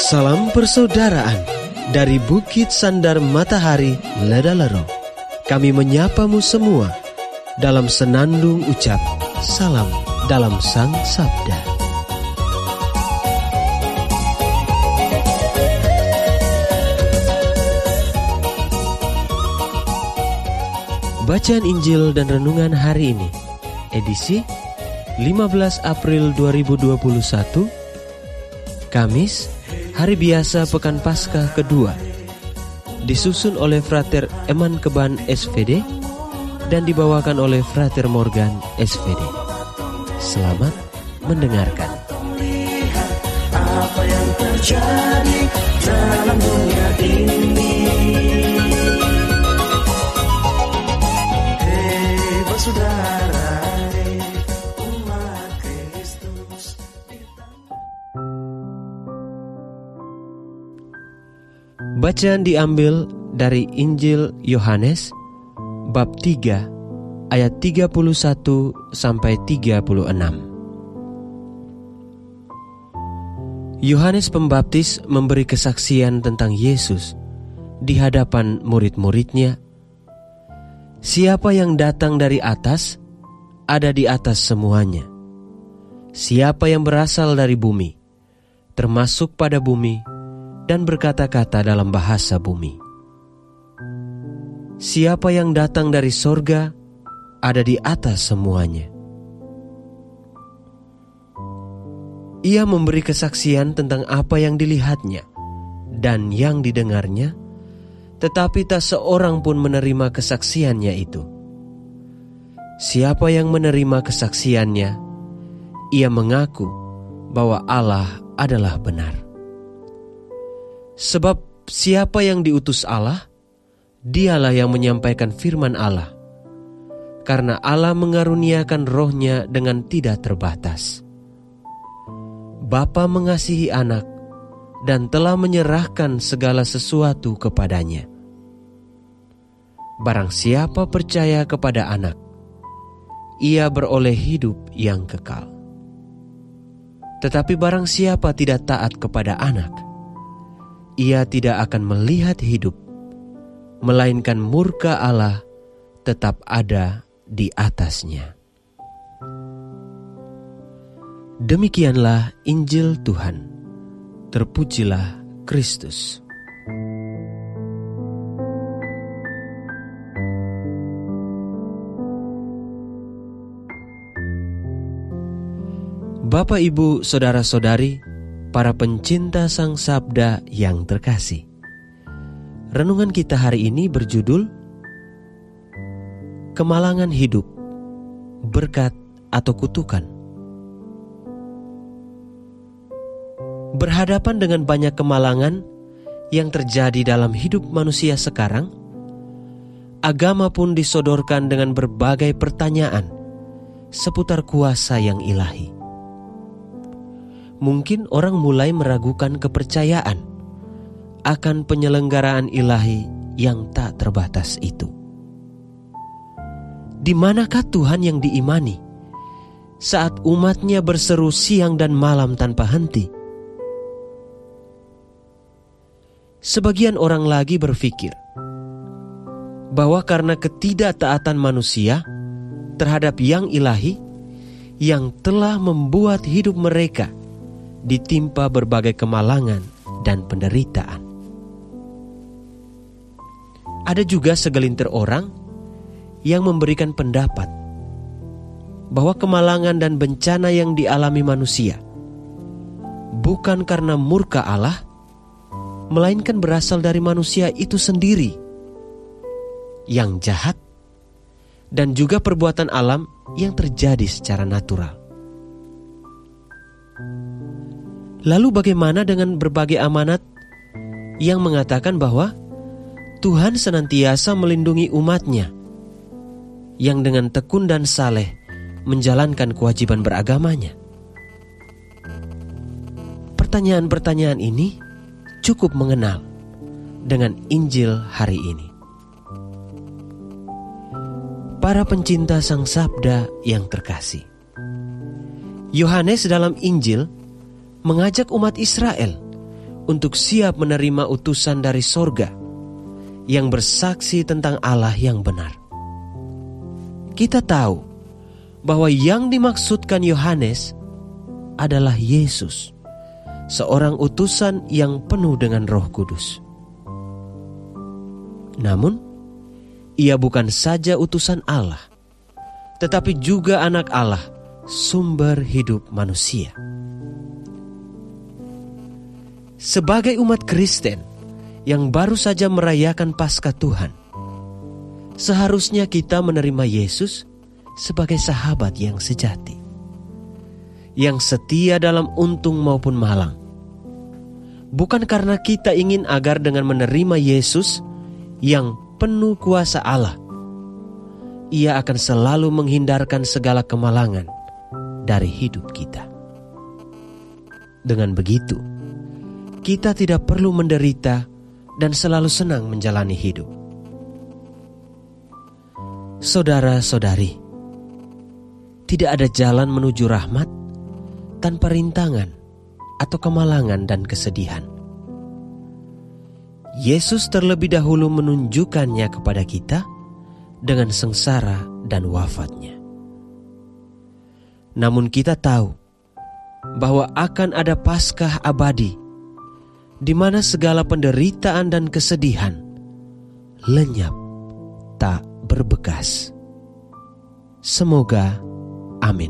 Salam persaudaraan dari Bukit Sandar Matahari Ledalero. Kami menyapamu semua dalam senandung ucap salam dalam Sang Sabda. Bacaan Injil dan Renungan hari ini, edisi 15 April 2021, Kamis, hari biasa Pekan Paskah kedua, disusun oleh Frater Eman Keban SVD dan dibawakan oleh Frater Morgan SVD. Selamat mendengarkan. Lihat apa yang terjadi dalam dunia ini. Hei bersaudara, hei umat Kristus. Bacaan diambil dari Injil Yohanes bab 3 ayat 31 sampai 36. Yohanes Pembaptis memberi kesaksian tentang Yesus di hadapan murid-muridnya. Siapa yang datang dari atas, ada di atas semuanya. Siapa yang berasal dari bumi, termasuk pada bumi, dan berkata-kata dalam bahasa bumi. Siapa yang datang dari sorga, ada di atas semuanya. Ia memberi kesaksian tentang apa yang dilihatnya dan yang didengarnya, tetapi tak seorang pun menerima kesaksiannya itu. Siapa yang menerima kesaksiannya, ia mengaku bahwa Allah adalah benar. Sebab siapa yang diutus Allah, dialah yang menyampaikan firman Allah, karena Allah mengaruniakan rohnya dengan tidak terbatas. Bapa mengasihi anak dan telah menyerahkan segala sesuatu kepadanya. Barang siapa percaya kepada anak, ia beroleh hidup yang kekal. Tetapi barang siapa tidak taat kepada anak, ia tidak akan melihat hidup, melainkan murka Allah tetap ada di atasnya. Demikianlah Injil Tuhan. Terpujilah Kristus. Bapak, Ibu, saudara-saudari, para pencinta Sang Sabda yang terkasih. Renungan kita hari ini berjudul Kemalangan Hidup, Berkat atau Kutukan. Berhadapan dengan banyak kemalangan yang terjadi dalam hidup manusia sekarang, agama pun disodorkan dengan berbagai pertanyaan seputar kuasa yang ilahi. Mungkin orang mulai meragukan kepercayaan akan penyelenggaraan ilahi yang tak terbatas itu. Di manakah Tuhan yang diimani saat umatnya berseru siang dan malam tanpa henti? Sebagian orang lagi berpikir bahwa karena ketidaktaatan manusia terhadap yang ilahi yang telah membuat hidup mereka ditimpa berbagai kemalangan dan penderitaan. Ada juga segelintir orang yang memberikan pendapat bahwa kemalangan dan bencana yang dialami manusia bukan karena murka Allah, melainkan berasal dari manusia itu sendiri yang jahat dan juga perbuatan alam yang terjadi secara natural. Lalu bagaimana dengan berbagai amanat yang mengatakan bahwa Tuhan senantiasa melindungi umatnya yang dengan tekun dan saleh menjalankan kewajiban beragamanya? Pertanyaan-pertanyaan ini cukup mengenal dengan Injil hari ini. Para pencinta Sang Sabda yang terkasih, Yohanes dalam Injil mengajak umat Israel untuk siap menerima utusan dari sorga yang bersaksi tentang Allah yang benar. Kita tahu bahwa yang dimaksudkan Yohanes adalah Yesus, seorang utusan yang penuh dengan Roh Kudus. Namun, ia bukan saja utusan Allah, tetapi juga anak Allah, sumber hidup manusia. Sebagai umat Kristen yang baru saja merayakan Paskah Tuhan, seharusnya kita menerima Yesus sebagai sahabat yang sejati, yang setia dalam untung maupun malang. Bukan karena kita ingin agar dengan menerima Yesus yang penuh kuasa Allah, Ia akan selalu menghindarkan segala kemalangan dari hidup kita. Dengan begitu, kita tidak perlu menderita dan selalu senang menjalani hidup. Saudara-saudari, tidak ada jalan menuju rahmat tanpa rintangan atau kemalangan dan kesedihan. Yesus terlebih dahulu menunjukkannya kepada kita dengan sengsara dan wafatnya. Namun kita tahu bahwa akan ada Paskah abadi di mana segala penderitaan dan kesedihan lenyap tak berbekas. Semoga amin.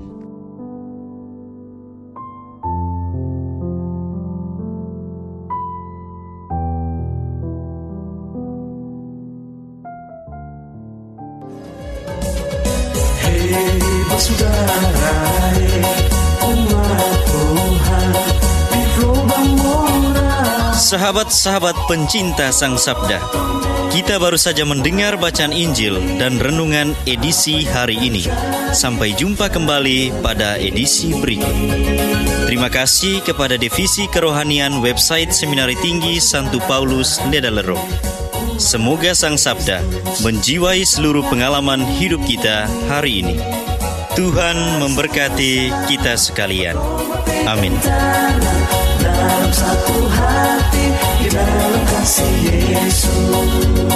Hei bersaudara, umat Tuhan di lubang murah. Sahabat-sahabat pencinta Sang Sabda, kita baru saja mendengar bacaan Injil dan renungan edisi hari ini. Sampai jumpa kembali pada edisi berikut. Terima kasih kepada Divisi Kerohanian website Seminari Tinggi Santo Paulus Ledalero. Semoga Sang Sabda menjiwai seluruh pengalaman hidup kita hari ini. Tuhan memberkati kita sekalian. Amin. Dalam satu hati, di dalam kasih Yesus.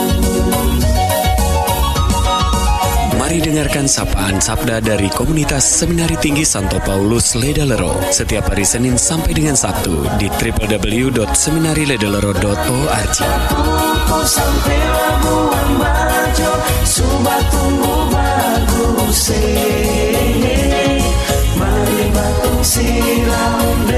Mari dengarkan sapaan sabda dari Komunitas Seminari Tinggi Santo Paulus Ledalero setiap hari Senin sampai dengan Sabtu di www.seminariledalero.org. Kau sampai Labuan Bajo, Subak tumbuh bagus. Mari batung silam.